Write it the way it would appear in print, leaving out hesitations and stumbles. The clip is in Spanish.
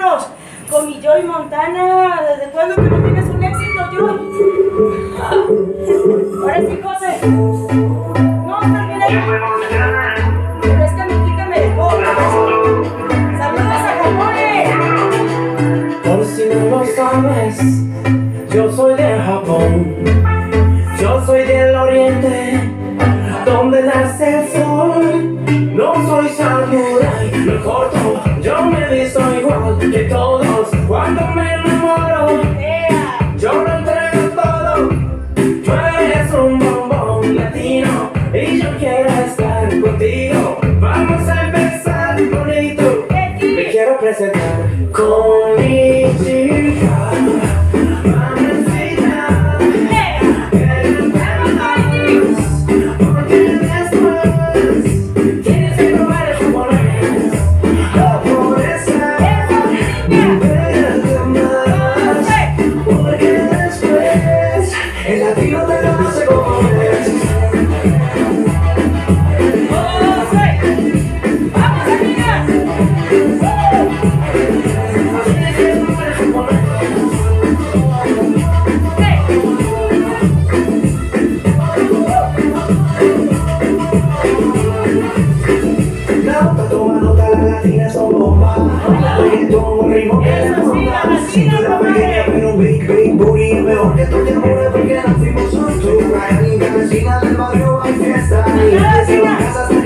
vámonos con mi Joy Montana. ¿Desde cuándo que no tienes un éxito, Joy? Ahora sí, José. No, también ahí. Pero es que mi chica me dejó. Saludos a Japone. Por si no lo sabes, yo soy de Japón. Yo soy del oriente, donde nace el sol. No soy samurai, me corto, yo me visto igual que todos. Cuando me enamoro, yo lo entrego todo. Tú eres un bombón latino y yo quiero estar contigo. Vamos a empezar bonito. Me quiero presentar con mi chica. El latino te lo hace como es. ¡Vamos, amigas! Nota, toma nota, las latinas son bombas. Reggaetón, un ritmo que te bomba. Sin duda pequeña, pero un big booty es mejor que tu llamura porque nacimos juntos. Hay vecina del barrio, hay fiesta. Y en casa